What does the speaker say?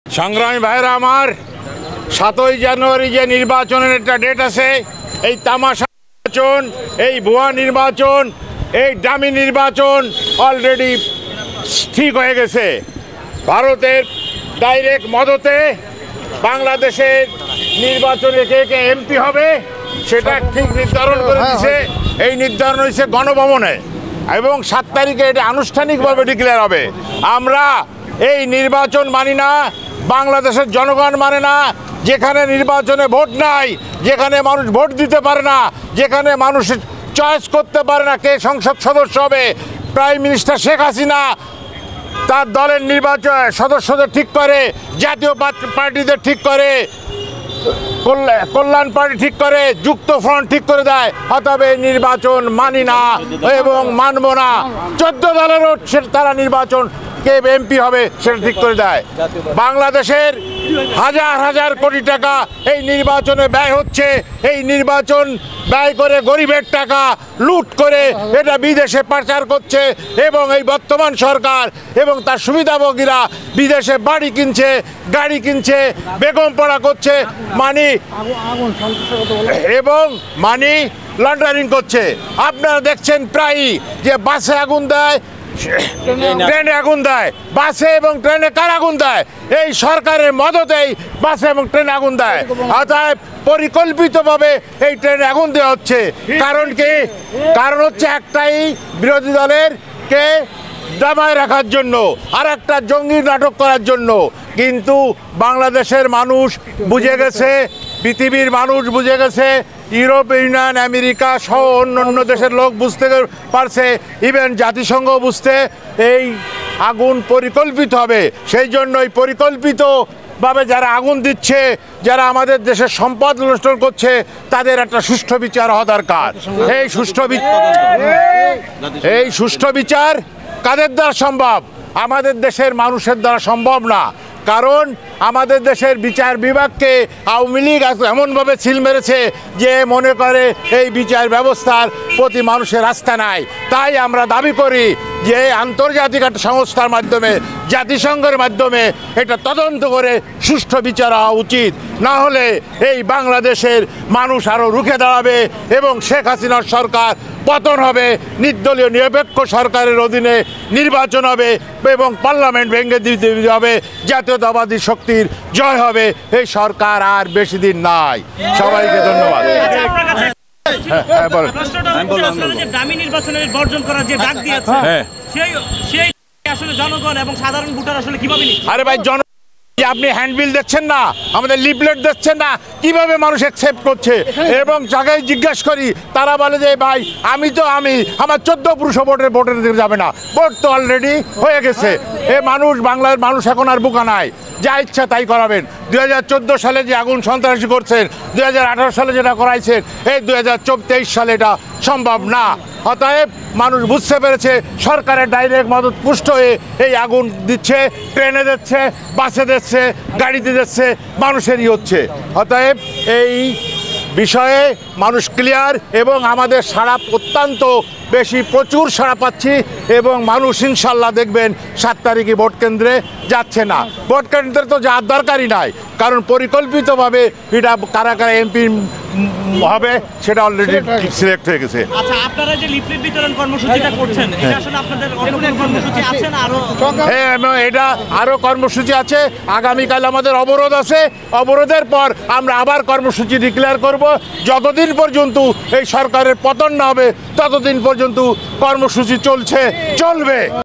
সংগ্রামী ভাইরা আমার, 7ই জানুয়ারি যে নির্বাচনের একটা ডেট আছে, এই তামাশা নির্বাচন, এই ভুয়া নির্বাচন, এই ডামি নির্বাচন অলরেডি ঠিক হয়ে গেছে। ভারতের ডাইরেক্ট মদতে বাংলাদেশের নির্বাচনে কে কে এমপি হবে সেটা ঠিক নির্ধারণ করে দিয়েছে। এই নির্ধারণ হয়েছে গণভবনে এবং 7 তারিখে এটা আনুষ্ঠানিকভাবে ডিক্লেয়ার হবে। আমরা এই নির্বাচন মানি না, বাংলাদেশের জনগণ মানে না। যেখানে নির্বাচনে ভোট নাই, যেখানে মানুষ ভোট দিতে পারে না, যেখানে মানুষ চয়েস করতে পারে না কে সংসদ সদস্য হবে, প্রাইম মিনিস্টার শেখ হাসিনা তার দলের নির্বাচন সদস্যদের ঠিক করে, জাতীয় পার্টিদের ঠিক করে, কল্যাণ পার্টি ঠিক করে, যুক্ত ফ্রন্ট ঠিক করে দেয়। অতএব নির্বাচন মানি না এবং মানব না। 14 দলেরও তারা নির্বাচন কে এমপি হবে সেটা ঠিক করে দেয়। বাংলাদেশের হাজার হাজার কোটি টাকা এই নির্বাচনে ব্যয় হচ্ছে। এই নির্বাচন ব্যয় করে গরিবের টাকা লুট করে এটা বিদেশে পাচার করছে এবং এই বর্তমান সরকার এবং তার সুবিধাভোগীরা বিদেশে বাড়ি কিনছে, গাড়ি কিনছে, বেগম পড়া করছে, এবং মানি লন্ডারিং করছে। আপনারা দেখছেন প্রায়ই যে বাসে আগুন দেয়, ট্রেনে আগুন দেয়, বাসে এবং ট্রেনে কার আগুন দেয়? এই সরকারের মদতেই বাসে এবং ট্রেনে আগুন দেয়। অতএব পরিকল্পিতভাবে এই ট্রেনে আগুন দেওয়া হচ্ছে। কারণ কি? কারণ হচ্ছে একটাই, বিরোধী দলের কে দামায় রাখার জন্য, আর একটা জঙ্গি নাটক করার জন্য। কিন্তু বাংলাদেশের মানুষ বুঝে গেছে, পৃথিবীর মানুষ বুঝে গেছে, ইউরোপ ইউনিয়ন, আমেরিকা সহ অন্য দেশের লোক বুঝতে পারছে, ইভেন জাতিসংঘ বুঝতে, এই আগুন পরিকল্পিত হবে। সেই জন্যই পরিকল্পিতভাবে যারা আগুন দিচ্ছে, যারা আমাদের দেশের সম্পদ নষ্ট করছে, তাদের একটা সুষ্ঠু বিচার হওয়া দরকার। এই সুষ্ঠু বিচার কাদের দ্বারা সম্ভব? আমাদের দেশের মানুষের দ্বারা সম্ভব না। কারণ আমাদের দেশের বিচার বিভাগকে আওয়ামী লীগ এমনভাবে ছিল মেরেছে যে মনে করে এই বিচার ব্যবস্থার প্রতি মানুষের আস্থা নাই। তাই আমরা দাবি করি যে আন্তর্জাতিক একটা সংস্থার মাধ্যমে, জাতিসংঘের মাধ্যমে এটা তদন্ত করে সুষ্ঠু বিচার হওয়া উচিত। না হলে এই বাংলাদেশের মানুষ আরও রুখে দাঁড়াবে এবং শেখ হাসিনার সরকার পতন হবে, নির্দলীয় নিরপেক্ষ সরকারের অধীনে নির্বাচন হবে এবং পার্লামেন্ট ভেঙে দিতে হবে, জাতীয়তাবাদী শক্তির জয় হবে। এই সরকার আর বেশি দিন নাই। সবাইকে ধন্যবাদ। আরে ভাই, আপনি হ্যান্ডবিল দেখছেন না, আমাদের লিফলেট দেখছেন না, কিভাবে মানুষ অ্যাকসেপ্ট করছে? এবং জায়গায় জিজ্ঞাসা করি, তারা বলে যে ভাই আমার 14 পুরুষ ভোটের দিকে যাবে না, ভোট তো অলরেডি হয়ে গেছে। বাংলার মানুষ এখন আর বোকা নাই, যা ইচ্ছা তাই করাবেন। 2014 সালে যে আগুন সন্ত্রাসী করছেন, 2018 সালে যেটা করাইছেন, এই 2023 সালে এটা সম্ভব না। অতএব মানুষ বুঝতে পেরেছে সরকারের ডাইরেক্ট মদত পুষ্ট হয়ে এই আগুন দিচ্ছে, ট্রেনে দিচ্ছে, বাসে দিচ্ছে, গাড়িতে দিচ্ছে, মানুষেরই হচ্ছে। অতএব এই বিষয়ে মানুষ ক্লিয়ার এবং আমাদের সাড়া অত্যন্ত বেশি, প্রচুর সাড়া পাচ্ছি এবং মানুষ ইনশাল্লাহ দেখবেন 7 তারিখে ভোট কেন্দ্রে যাচ্ছে না। ভোট কেন্দ্রে তো যাওয়ার দরকারই নাই, কারণ পরিকল্পিতভাবে এটা কারা কারা এমপি হবে সেটা অলরেডি সিলেক্ট হয়ে গেছে। আচ্ছা, আপনারা যে লিফলেট বিতরণ কর্মসূচিটা করছেন, এটা আসলে আপনাদের অন্য কর্মসূচি আছে না আরো? হ্যাঁ, এটা আরো কর্মসূচি আছে। আগামীকাল আমাদের অবরোধ আছে। অবরোধের পর আমরা আবার কর্মসূচি ডিক্লেয়ার করব। যতদিন পর্যন্ত এই সরকারের পতন না হবে ততদিন পর্যন্ত কর্মসূচি চলবে।